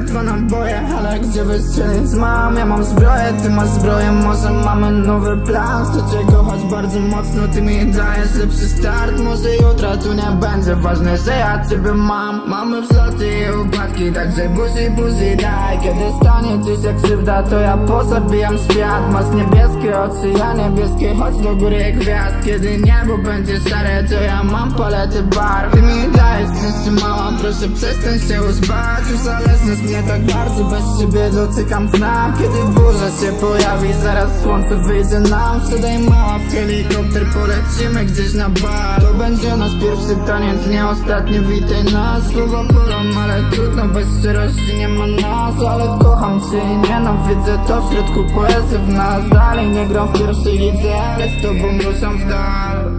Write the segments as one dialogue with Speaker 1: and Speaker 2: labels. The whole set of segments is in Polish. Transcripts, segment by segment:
Speaker 1: dwa naboje, ale gdzie wystrzelić mam? Ja mam zbroję, ty masz zbroję, może mamy nowy plan. Chcę cię kochać bardzo mocno, ty mi dajesz lepszy start. Może jutro tu nie będzie ważne, że ja ciebie mam. Mamy wzloty i upadki, także buzi daj. Kiedy stanie ci się krzywda, to ja pozabijam świat. Masz niebieskie oczy, ja niebieskie, chodź do góry gwiazd. Kiedy niebo będzie szare, to ja mam palety barw. Ty mi dajesz szczęście mała, proszę przestań się uzbać. Uzależniasz mnie tak bardzo, bez ciebie dotykam dna. Kiedy burza się pojawi, zaraz słońce wyjdzie nam. Wsiadaj mała w helikopter, polecimy gdzieś na bar. To będzie nasz pierwszy taniec, nie ostatni, witaj nas. Słowa bolą, ale trudno, bez szczerości nie ma nas. Ale kocham cię i nienawidzę, to w środku poezji w nas. Dalej nie gram w pierwszej lidze, ale z tobą ruszam w dal.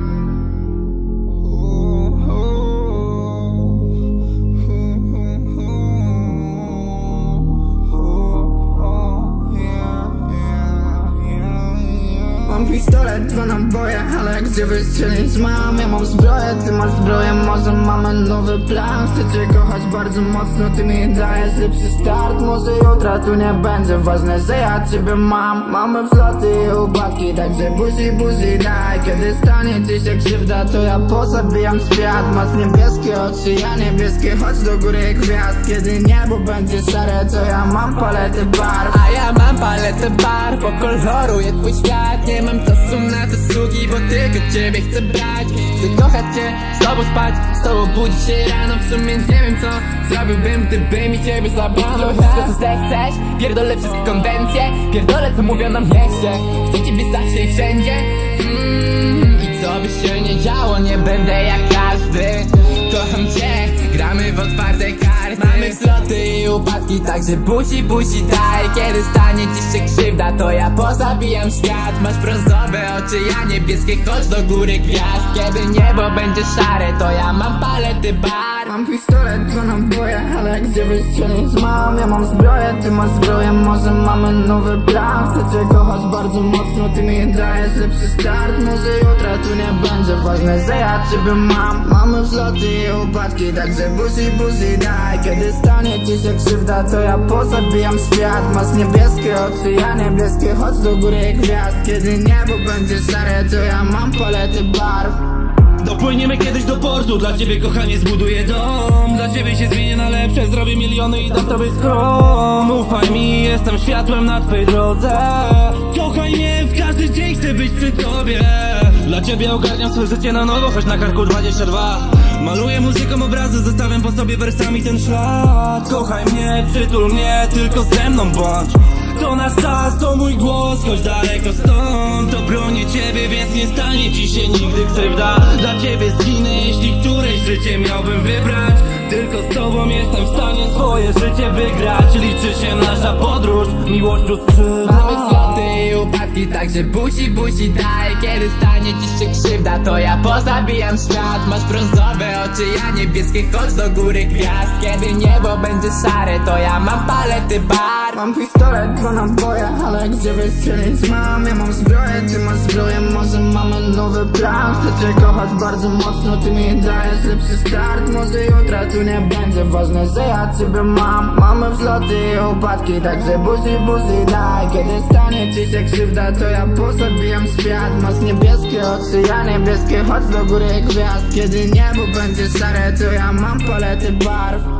Speaker 1: Mam pistolet, dwa naboje, ale gdzie wystrzelić mam? Ja mam zbroję, ty masz zbroję, może mamy nowy plan. Chcę cię kochać bardzo mocno, ty mi dajesz lepszy start. Może jutro tu nie będzie ważne, że ja ciebie mam. Mamy wzloty i upadki, także buzi daj. Kiedy stanie ci się krzywda, to ja pozabijam świat. Masz niebieskie oczy, ja niebieskie, chodź do góry gwiazd. Kiedy niebo będzie szare, to ja mam palety barw.
Speaker 2: A ja mam paletę barw, pokoloruję twój świat. Nie mam czasu na te sługi, bo tylko ciebie chcę brać. Chcę kochać cię, z tobą spać, z tobą budzić się rano. W sumie nie wiem co zrobiłbym, gdyby mi ciebie zabrano. Wszystko co zechcesz, pierdolę wszystkie konwencje. Pierdolę co mówią nam mieście. Chcę ciebie zawsze i wszędzie. I co by się nie działo, nie będę jak każdy. Kocham cię, gramy w otwarte karty. Mamy wzloty i upadki, także buzi daj. Kiedy stanie ci się krzywda, to ja pozabijam świat. Masz brązowe oczy, ja niebieskie, chodź do góry gwiazd. Kiedy niebo będzie szare, to ja mam palety bar.
Speaker 1: Mam pistolet, dwa naboje, ale gdzie wystrzelić mam? Ja mam zbroję, ty masz zbroję, może mamy nowy plan. Chcę cię kochać bardzo mocno, ty mi dajesz lepszy start. Może jutro tu nie będzie ważne, że ja ciebie mam. Mamy wzloty i upadki, także buzi daj. Kiedy stanie ci się krzywda, to ja pozabijam świat. Masz niebieskie oczy, ja niebieskie, chodź do góry gwiazd. Kiedy niebo będzie szare, to ja mam palety barw.
Speaker 3: Dopłyniemy kiedyś do portu, dla ciebie kochanie zbuduję dom. Dla ciebie się zmienię na lepsze, zrobię miliony i dam tobie skrom. Ufaj mi, jestem światłem na twojej drodze. Kochaj mnie, w każdy dzień chcę być przy tobie. Dla ciebie ogarniam swoje życie na nowo, choć na karku 22. Maluję muzyką obrazy, zostawiam po sobie wersami ten ślad. Kochaj mnie, przytul mnie, tylko ze mną bądź. To nasz czas, to mój głos, choć daleko stąd. To bronię ciebie, więc nie stanie ci się nigdy krzywda. Dla ciebie zginę, jeśli któreś życie miałbym wybrać. Tylko z tobą jestem w stanie swoje życie wygrać. Liczy się nasza podróż, miłość tu skrzydła.
Speaker 2: Mamy wzloty i upadki, także buzi daj. Kiedy stanie ci się krzywda, to ja pozabijam świat. Masz brązowe oczy, ja niebieskie, chodź do góry gwiazd. Kiedy niebo będzie szare, to ja mam palety bar.
Speaker 1: Mam pistolet, dwa naboje, ale gdzie wystrzelić mam? Ja mam zbroję, ty masz zbroję, może mamy nowy plan. Chcę cię kochać bardzo mocno, ty mi dajesz lepszy start. Może jutro tu nie będzie ważne, że ja ciebie mam. Mamy wzloty i upadki, także buzi daj. Kiedy stanie ci się krzywda, to ja pozabijam świat. Masz niebieskie oczy, ja niebieskie, chodź do góry gwiazd. Kiedy niebo będzie szare, to ja mam palety barw.